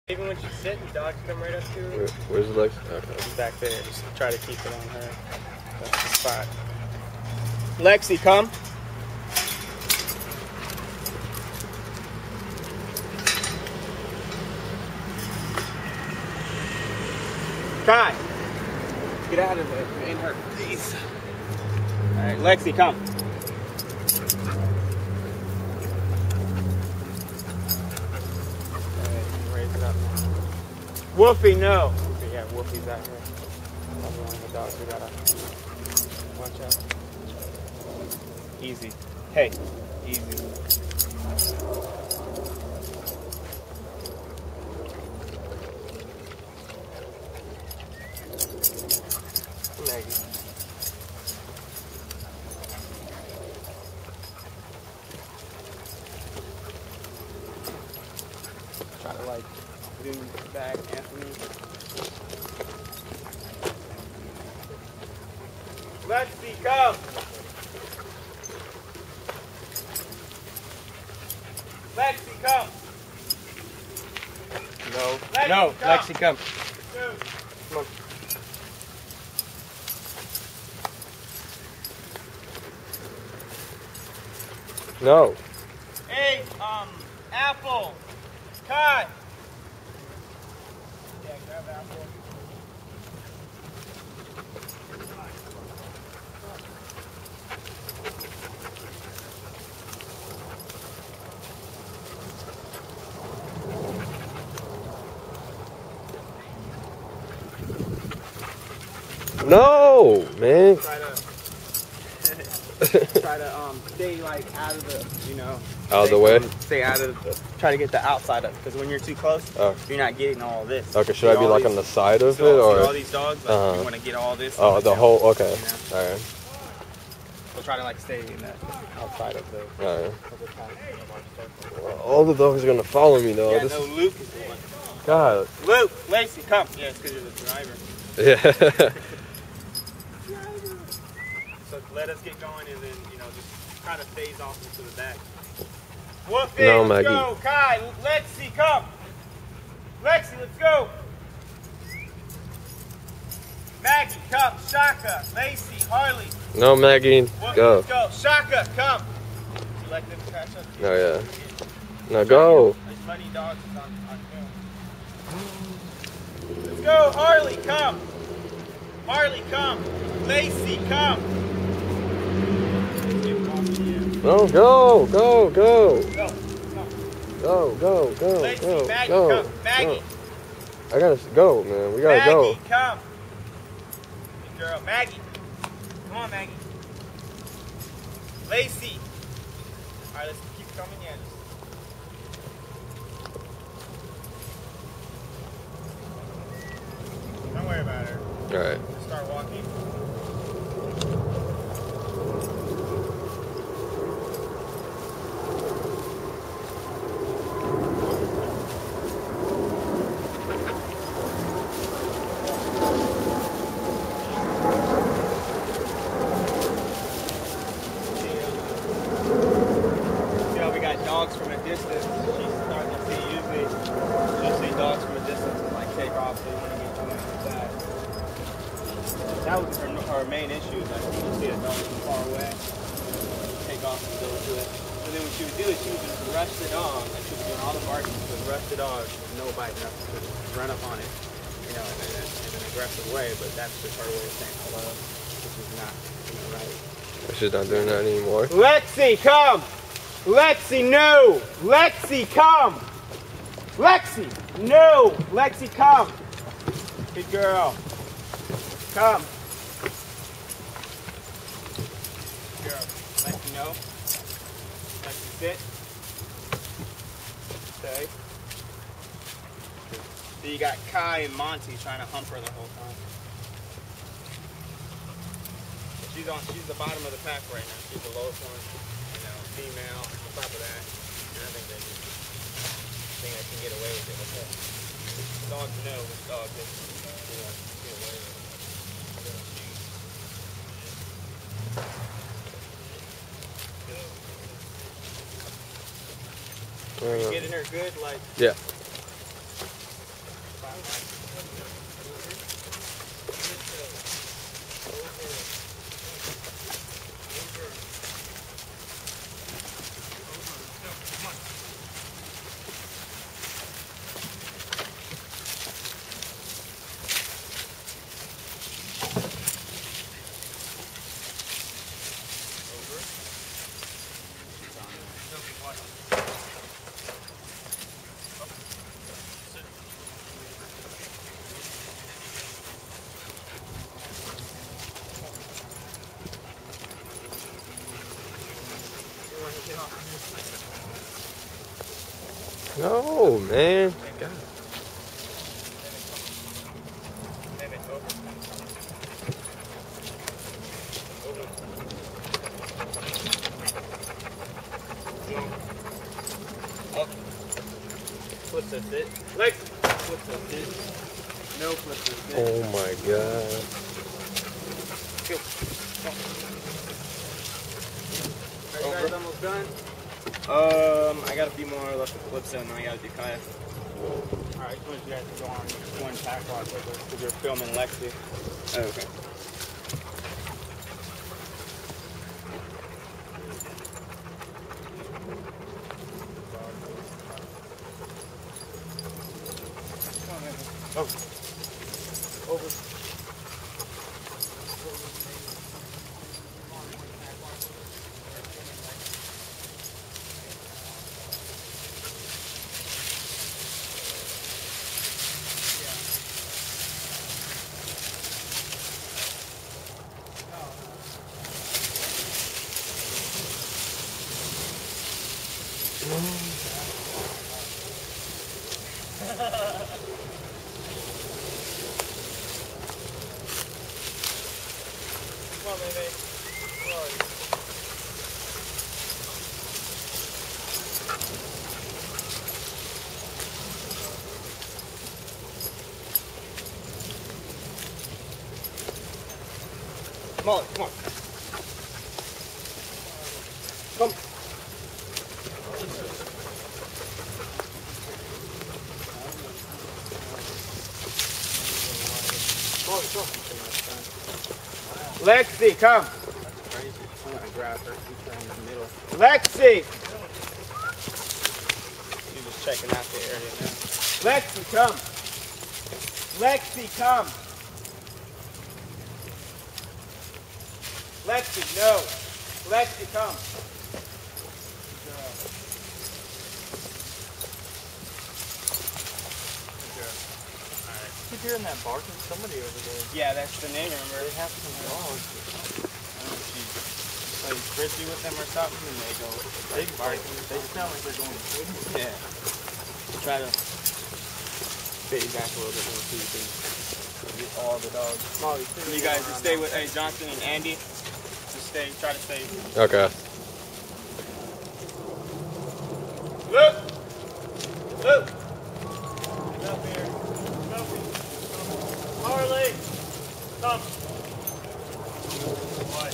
Even when she's sitting, dogs come right up to her. Where's Lexi? Okay. She's back there. Just try to keep it on her. That's the spot. Lexi, come. Kai, get out of it. In her face. All right, Lexi, come. All right, raise it up now. Wolfie, no. Yeah, Wolfie's out here. That's one of the dogs we gotta watch out. Easy. Hey, easy. Maggie. Try to like do back, Anthony. Lexi, come. Lexi, come. No. Lexi, no. Come. Lexi, come. Come on. No. Hey, Apple. Kai. Yeah, grab Apple. No, man. Try to stay like out of the, you know. Out of the way? Stay out of the, try to get the outside of it, because when you're too close, you're not getting all this. Okay, should I be like on the side of it, or? All these dogs, like, you want to get all this. Oh, the whole, okay. You know? Alright. We'll try to like stay in the outside of the. Alright. Well, all the dogs are going to follow me though. Yeah, no, Luke is the one. God. Luke, Lacey, come. Yeah, it's because you're the driver. Yeah. So let us get going, and then, you know, just kind of phase off into the back. Wolfie, no, let's Maggie. go. Kai, Lexi, come. Lexi, let's go. Maggie, come. Shaka, Lacey, Harley. No, Maggie, Wolfie, go. let's go. Shaka, come. You like them to catch up? Oh, yeah. No, go. There's funny dogs on film. Let's go. Harley, come. Harley, come. Lacey, come. No, go, go, go. Go. Go, go, go, Lacey, go, Maggie, go. come. Maggie. Go. I gotta go, man. We gotta go. Maggie, come. Good girl. Maggie. Come on, Maggie. Lacey. All right, let's keep coming in. Don't worry about her. All right. Just start walking. Dogs from a distance. She's starting to see, usually she'll see dogs from a distance and like take off, so you want to get going like that. That was her main issue, like when you see a dog from far away, take off and go to it. So then what she would do is she would just rush the dog, like she was doing all the barking, she would rush the dog, no bite, nothing, so just run up on it, you know, in an aggressive way, but that's just her way of saying hello, which is not, you know, right. She's not doing that anymore. Lexi, come! Lexi, no! Lexi, come! Lexi, no! Lexi, come! Good girl. Come. Good girl. Lexi, no. Lexi, sit. Stay. So you got Kai and Monty trying to hump her the whole time. She's the bottom of the pack right now. She's the lowest one. Female, on top of that, and I think they can get away with it. Okay. Dogs know which dog they can get away with it. Are you getting her good? Like, yeah. No, man. God. Flip the fit. Lex! Flip the fit. No flip the fit. Oh my God. Are you guys almost done? I got a few more left to flip set and then I gotta do kayak. Alright, I just want you guys to go on one tack walk with us because you're filming Lexi. Oh, okay. Oh. Over. Come on, baby. Sorry. Molly, come on. Come. Molly, come. Lexi, come. That's crazy. I'm gonna grab her. Keep her in the middle. Lexi! She's just checking out the area now. Lexi, come. Lexi, come. Lexi, no. Lexi, come. Good girl. Good girl. Alright. Keep hearing that barking. Somebody over there. Yeah, that's the name, remember? They have some dogs. I don't know if she plays frisbee with them or something, and they go They barking. They sound like they're going crazy. Yeah. Try to fade back a little bit more so you can get all the dogs. Molly, You guys just stay with Johnson and Andy. Just try to stay. Okay. Luke! Luke! Get up here. Harley, come. What?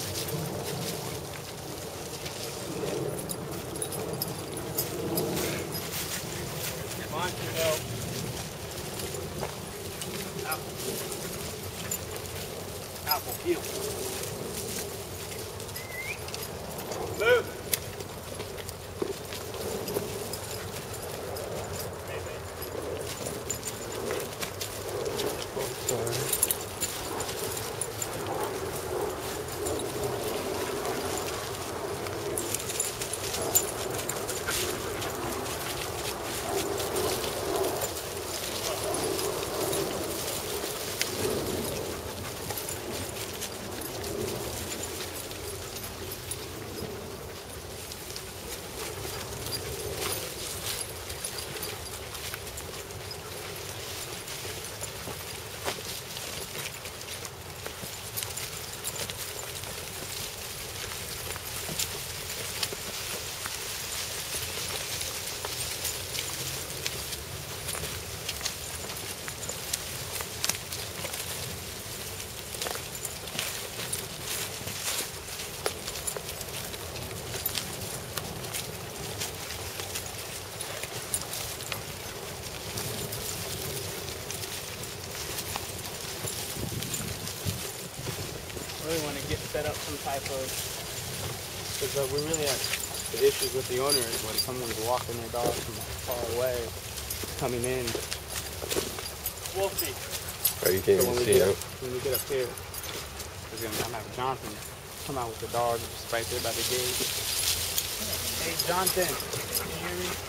Come on, Trudeau. Apple peel. Luke! set up some type of, because we really have the issues with the owner is when someone's walking their dog from far away, coming in. Wolfie. Oh, you can't even see him. When we get up here, I'm gonna have Jonathan come out with the dog just right there by the gate. Hey, Jonathan, can you hear me?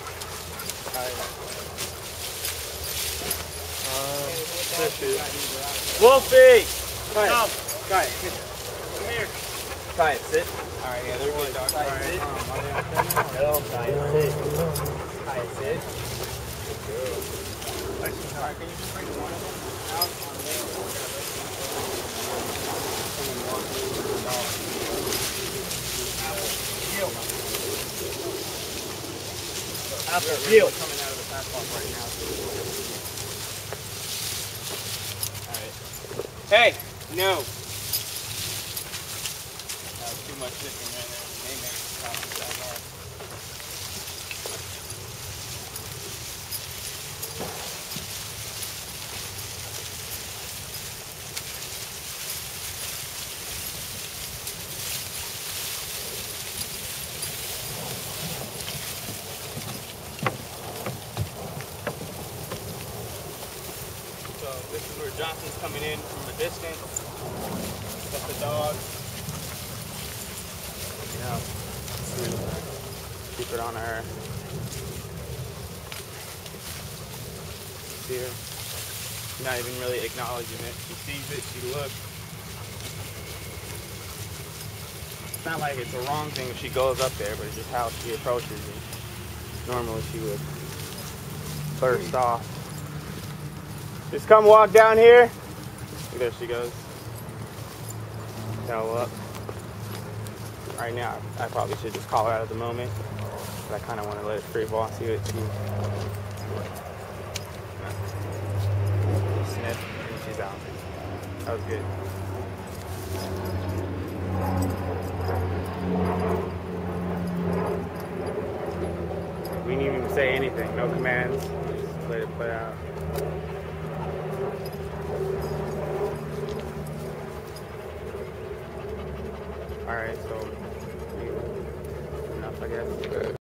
Wolfie! Come. Kai, come here. Kai, sit. Alright, yeah, they're good dogs. Kai, sit. Hello, Kai, sit. Kai, sit. Alright, can you just bring one of them out on the someone walking with the dog. Heel. After heel. Coming out of the pass block right now. Alright. Hey! No! That was too much sitting right there. They make it stop that hard. So this is where Johnson's coming in from a distance. Got the dog. You know, keep it on her. See her? Not even really acknowledging it. She sees it, she looks. It's not like it's a wrong thing if she goes up there, but it's just how she approaches it. Normally she would burst off. Just come walk down here. There she goes. Tail up. Right now, I probably should just call her out at the moment, but I kind of want to let it free fall and see what she sniff, and she's out. That was good. We didn't even say anything, no commands, just let it play out. Alright, so enough, I guess.